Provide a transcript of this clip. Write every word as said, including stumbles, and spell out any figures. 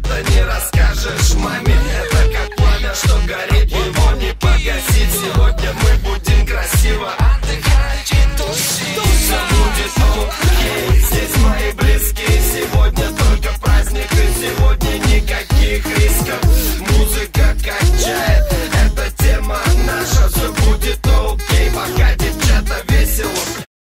это не расскажешь маме. Это как пламя, что горит, его не погасить. Сегодня мы будем красиво отдыхать и тусить. Все будет окей, здесь мои близкие. Сегодня только праздник, и сегодня никаких рисков.